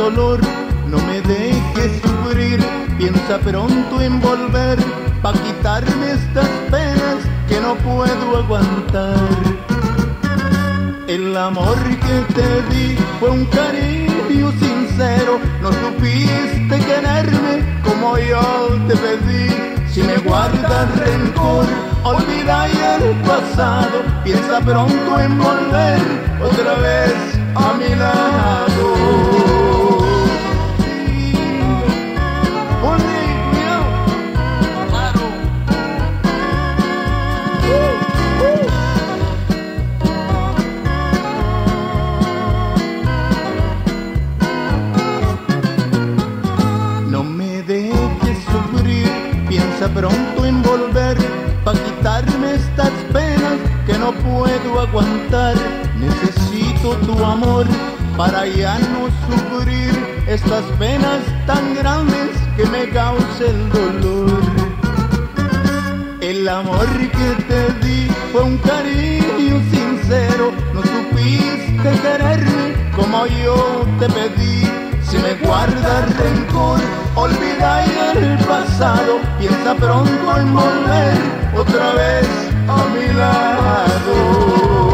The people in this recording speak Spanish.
dolor. No me dejes sufrir, piensa pronto en volver, pa' quitarme estas penas que no puedo aguantar. El amor que te di fue un cariño sincero, no supiste quererme como yo te pedí. Si me guardas rencor, olvida ya el pasado, piensa pronto en volver otra vez a mi lado. Piensa pronto en volver, pa' quitarme estas penas que no puedo aguantar. Necesito tu amor para ya no sufrir estas penas tan grandes que me causa el dolor. El amor que te di fue un cariño sincero, no supiste quererme como yo te pedí. Si me guardas rencor, olvida ya el pasado, piensa pronto en volver otra vez a mi lado.